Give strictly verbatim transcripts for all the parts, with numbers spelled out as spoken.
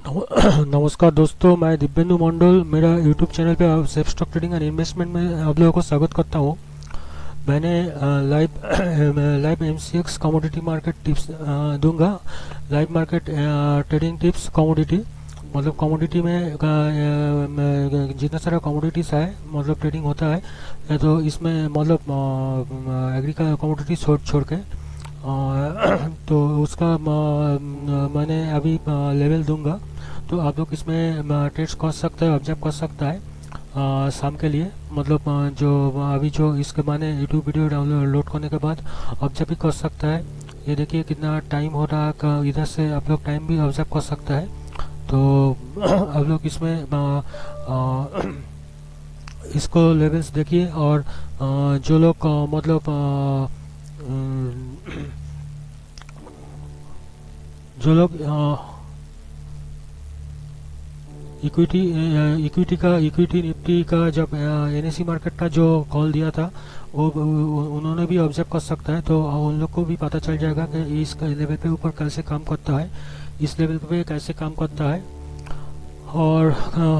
नमो- नमस्कार दोस्तों, मैं दिव्येंदु मंडल। मेरा यूट्यूब चैनल पे आप safe stock trading and investment में आप लोगों को स्वागत करता हूँ। मैंने live live MCX commodity market tips uh, दूंगा। Live market trading tips commodity मतलब कमोडिटी में अ, अ, जितना सारा कमोडिटीज है मतलब ट्रेडिंग होता है, या तो इसमें मतलब एग्रीकल्चर कमोडिटी छोड़ छोड़ के अ, तो उसका म, म, मैंने अभी लेवल दूंगा। तो आप लोग इसमें ट्रेड्स कर सकते हैं, ऑब्जर्व कर सकता है अ, शाम के लिए। मतलब अ, जो अभी जो इसके मैंने यूट्यूब वीडियो डाउनलोड करने के बाद ऑब्जर्व भी कर सकता है। ये देखिए कितना टाइम हो रहा है, क- इधर से आप लोग टाइम भी ऑब्जर्व कर सकता है। तो आप लोग इसमें अ, अ, इसको लेवल्स देखिए। और अ, जो लोग अ, मतलब अ, अ, जो लोग इक्विटी इक्विटी का इक्विटी निफ्टी का जब एनएससी मार्केट का जो कॉल दिया था, वो वो- उन्होंने भी ऑब्जर्व कर सकता है। तो उन लोग को भी पता चल जाएगा कि इस लेवल पे ऊपर कैसे काम करता है, इस लेवल पे कैसे काम करता है। और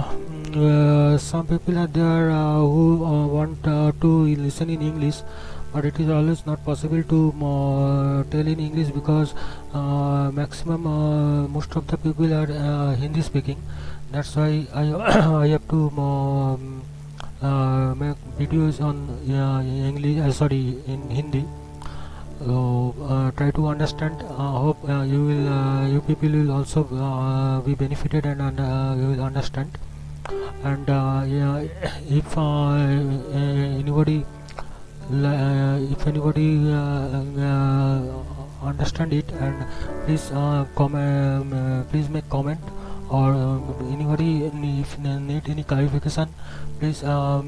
some people are there uh, who uh, want uh, to listen in English, but it is always not possible to uh, tell in English because uh, maximum uh, most of the people are uh, Hindi speaking. That's why I I have to um, uh, make videos on uh, English. Uh, sorry, in Hindi. So uh, try to understand. Uh, hope uh, you will uh, you people will also uh, be benefited and uh, you will understand. And uh, yeah, if uh, anybody uh, if anybody uh, uh, understand it, and please uh, comment, uh, please make comment. Or uh, anybody if need any clarification, please um,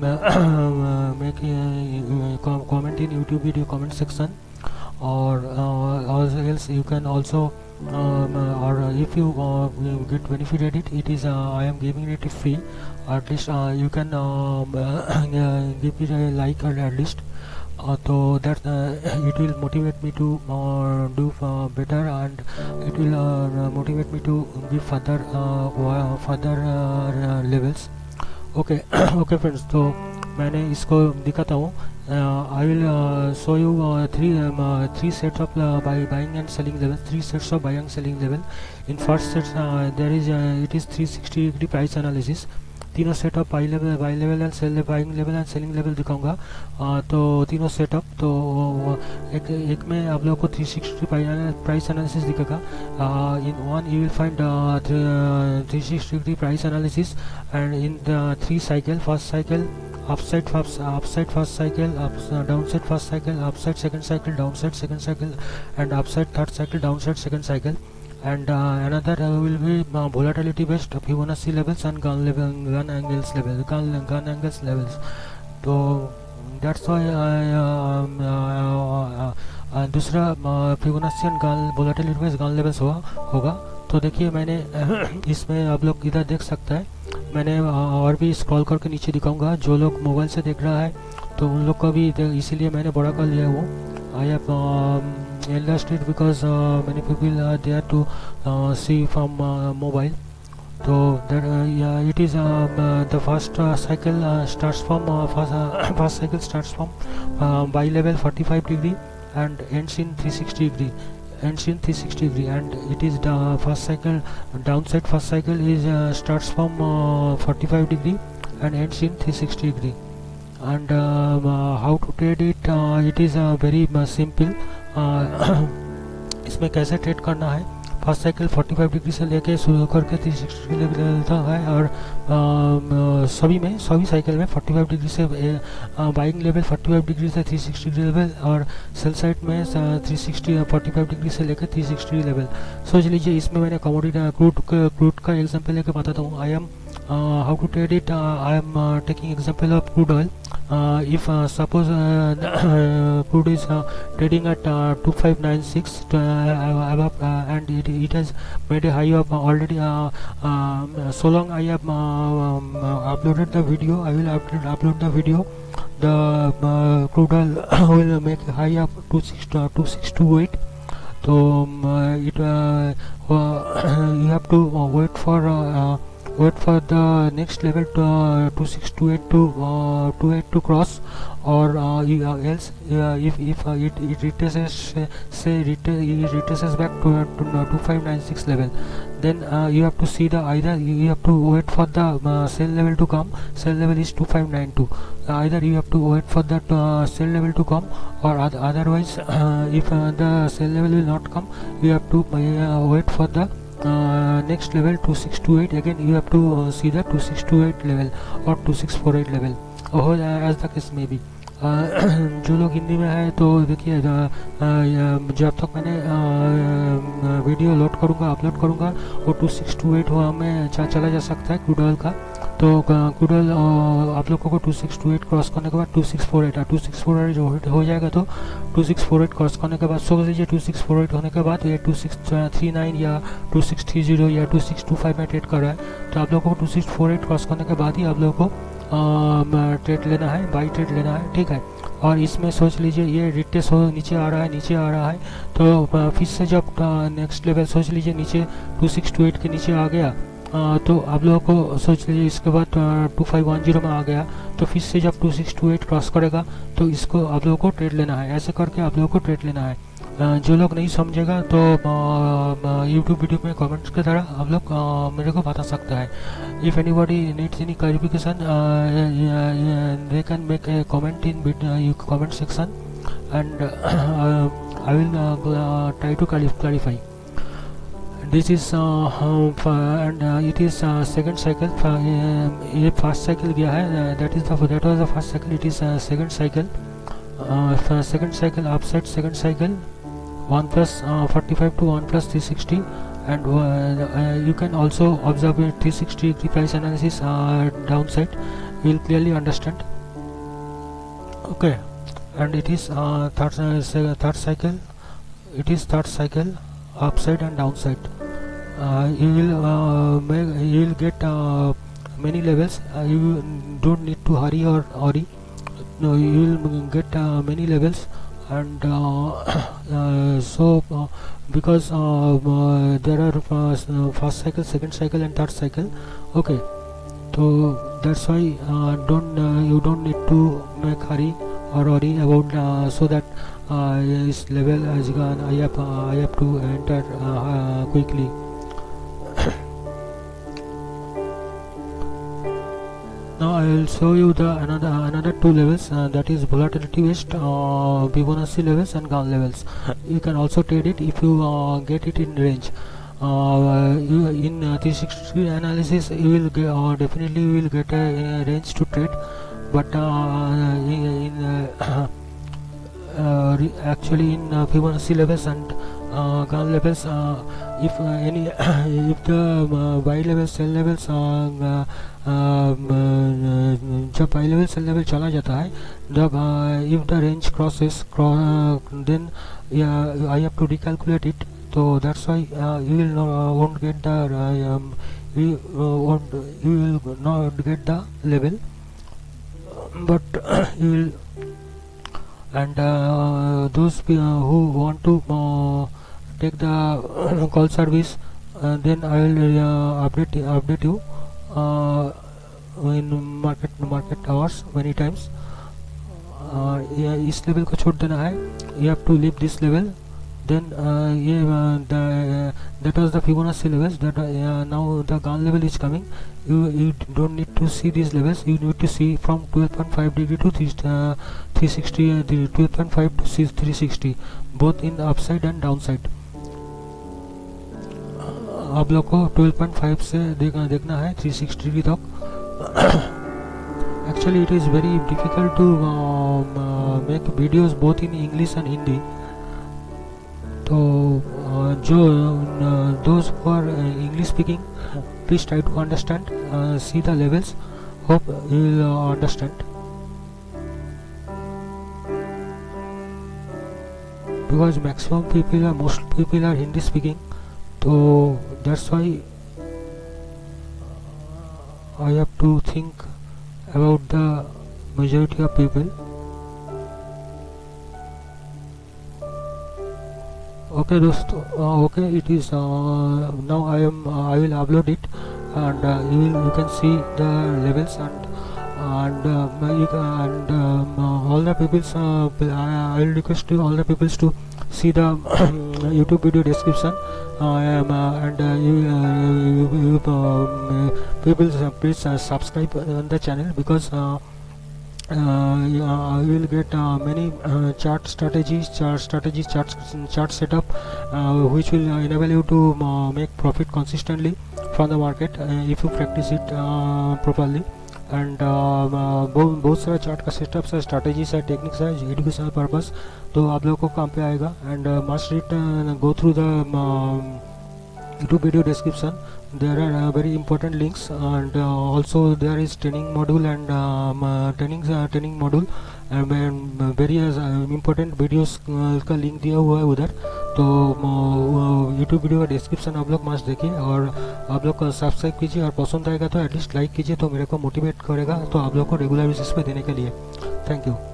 make a com- comment in YouTube video comment section. Or uh, or else you can also um, uh, or uh, if you uh, get benefited it, it is uh, I am giving it free. At least uh, you can um, uh, give it a like, or at least uh, so that uh, it will motivate me to uh, do uh, better, and it will uh, motivate me to give further uh, further uh, levels. Okay okay friends, तो मैंने इसको दिखाता हूँ। I will show you three three sets of buying and selling level, three sets of buying selling level. In first sets there is it is three sixty degree price analysis. तीनों set of buy level buy level and sell buying level and selling level दिखाऊंगा। uh, तो तीनों setup तो uh, एक एक में आप लोगों को थ्री सिक्सटी प्राइस एनालिसिस दिखेगा। In one you will find three sixty degree price analysis, and in the three cycle: first cycle upside first upside first cycle, up, uh, downside first cycle, upside second cycle, downside second cycle, and upside third cycle, downside second cycle. And uh, another uh, will be uh, volatility based Fibonacci levels and gun level gun angles level gun, gun angles levels. तो that's why I uh, um, uh, uh, uh, दूसरा Fibonacci and Gann volatility based Gann levels होगा होगा तो देखिए मैंने इसमें आप लोग इधर देख सकते हैं। मैंने और भी स्क्रॉल करके नीचे दिखाऊंगा। जो लोग मोबाइल से देख रहा है तो उन लोग का भी इसीलिए मैंने बड़ा कर लिया वो। I have illustrated because uh, many people are there to uh, see from uh, mobile. So that uh, yeah, it is um, uh, the first uh, cycle uh, starts from uh, first, uh, first cycle starts from uh, by level forty-five degree and ends in three sixty degree. Ends in three sixty degree, and it is the first cycle downside. First cycle is uh, starts from uh, forty-five degree and ends in three sixty degree. And um, uh, how to trade it? Uh, it is uh, very uh, simple. uh, इसमें कैसे trade करना है? First cycle पैंतालीस degree से लेके शुरू करके तीन सौ साठ डिग्री मिलता है। और आ, सभी में सभी साइकिल में पैंतालीस डिग्री से बाइंग लेवल पैंतालीस डिग्री से तीन सौ साठ डिग्री लेवल, और सेल साइड में तीन सौ साठ पैंतालीस डिग्री से लेकर तीन सौ साठ लेवल। सोच लीजिए इसमें मैंने कमोडिटी क्रूड क्रूड का एग्जांपल लेकर बताता हूँ। I am how to trade it. I am taking example of crude oil. Uh, if uh, suppose uh, crude is uh, trading at uh, two five nine six to, uh, above, uh, and it, it has made a high of uh, already uh, um, so long I have uh, um, uh, uploaded the video. I will upload, upload the video. The uh, crude oil will make a high of two six two six two eight. तो it uh, uh, you have to uh, wait for uh, uh, wait for the next level to uh, two six two eight to uh, two eight to cross, or uh, you, uh, else uh, if if uh, it, it retraces uh, say ret it retraces back to, uh, to uh, two five nine six level, then uh, you have to see the either you have to wait for the uh, sell level to come. Sell level is two five nine two. Uh, either you have to wait for that uh, sell level to come, or oth otherwise uh, if uh, the sell level will not come, you have to uh, wait for the uh, next level two six two eight. Again you have to uh, see the two six two eight level or two six four eight level, or as the case may be. जो लोग हिंदी में है तो देखिए, जब तक मैंने video load करूँगा अपलोड करूँगा वो टू सिक्स टू एट हुआ में चला जा सकता है क्रूड ऑयल का। तो क्रूड ऑयल आप लोगों को two six two eight cross करने के बाद two six four eight two six four eight जो हो जाएगा, तो two six four eight cross करने के बाद सोच लीजिए टू सिक्स फोर एट होने के बाद ये टू सिक्स थ्री नाइन या टू सिक्स थ्री जीरो या टू सिक्स टू फाइव में ट्रेड कर रहा है, तो आप लोगों को two six four eight cross करने के बाद ही आप लोगों को ट्रेड लेना है, बाई ट्रेड लेना है, ठीक है। और इसमें सोच लीजिए ये रिटेस हो नीचे आ रहा है नीचे आ रहा है तो फिर से जब नेक्स्ट लेवल सोच लीजिए नीचे टू सिक्स टू एट के नीचे आ गया, आ, तो आप लोगों को सोच लीजिए इसके बाद टू फाइव वन जीरो में आ गया, तो फिर से जब two six two eight cross करेगा तो इसको आप लोगों को ट्रेड लेना है। ऐसे करके आप लोगों को ट्रेड लेना है। आ, जो लोग नहीं समझेगा तो यूट्यूब वीडियो में कमेंट्स के द्वारा आप लोग मेरे को बता सकता है। If anybody needs any clarification they can make a comment in comment section and I will try to clarify. This is uh, uh, and uh, it is uh, second cycle. uh, ये first cycle गया है, uh, that is the that was the first cycle. It is uh, second cycle. uh, second cycle upside, second cycle one plus uh, forty-five to one plus three sixty, and uh, uh, you can also observe a three sixty degree price analysis uh, downside. You will clearly understand. Okay, and it is uh, third uh, third cycle. It is third cycle upside and downside. Uh, you will uh, make, you will get uh, many levels. Uh, you don't need to hurry or hurry. No, you will get uh, many levels, and uh, uh, so uh, because uh, uh, there are uh, first cycle, second cycle, and third cycle. Okay, so that's why uh, don't uh, you don't need to make hurry or hurry about uh, so that uh, this level has gone. I have uh, I have to enter uh, uh, quickly. Now I will show you the another another two levels, uh, that is volatility based uh, Fibonacci levels and Gann levels. You can also trade it if you uh, get it in range. Uh, you, in uh, three sixty analysis you will get, uh, definitely you will get a, a range to trade, but uh, in, in uh, uh, actually in uh, Fibonacci levels and uh, Gann levels, uh, if uh, any if the uh, buy level sell levels uh, जब buy level sell level चला जाता है, जब if the range crosses then I have to recalculate it, तो that's why you will won't get the you won't you will not get the level, but you will, and uh, those uh, who want to uh, take the call service, uh, then I will uh, update update you uh, in market market hours many times. uh, yeah, इस level को छोड़ देना है, you have to leave this level, then uh, ये uh, the uh, that was the Fibonacci levels, that uh, now the Gann level is coming. You you don't need to see these levels, you need to see from twelve point five degree to three sixty, uh, twelve point five to three sixty, both in the upside and downside. आप लोग को twelve point five से देखना देखना है three sixty डिग्री तक. Actually it is very difficult to um, uh, make videos both in English and Hindi. तो uh, जो uh, those who are uh, English speaking, please try to understand, uh, see the levels, hope you will uh, understand. Because maximum people are most people are Hindi speaking, so that's why I have to think about the majority of people. Okay दोस्तों, okay, it is uh, now I am uh, I will upload it, and uh, you will you can see the levels, and and uh, you can, and um, uh, all the people's uh, I, I will request to all the peoples to see the YouTube video description, uh, um, uh, and uh, you, uh, you, you um, people uh, please uh, subscribe on the channel, because uh, uh, yeah, you will get uh, many uh, chart strategies chart strategies charts chart setup, uh, which will uh, enable you to uh, make profit consistently from the market, uh, if you practice it uh, properly. And बहुत बहुत सारा chart का setups है, strategies है, techniques है, educational purpose, तो आप लोगों को काम पे आएगा. And must read go through the YouTube video description. There are uh, very important links, and uh, also there is training module and um, uh, training uh, training module and, and uh, various uh, important videos uh, का link दिया हुआ है उधर. तो YouTube video का description आप लोग मस्त देखिए, और आप लोग सब्सक्राइब कीजिए, और पसंद आएगा तो एटलीस्ट लाइक कीजिए, तो मेरे को मोटिवेट करेगा तो आप लोग को रेगुलर बेसिस पे देने के लिए. Thank you.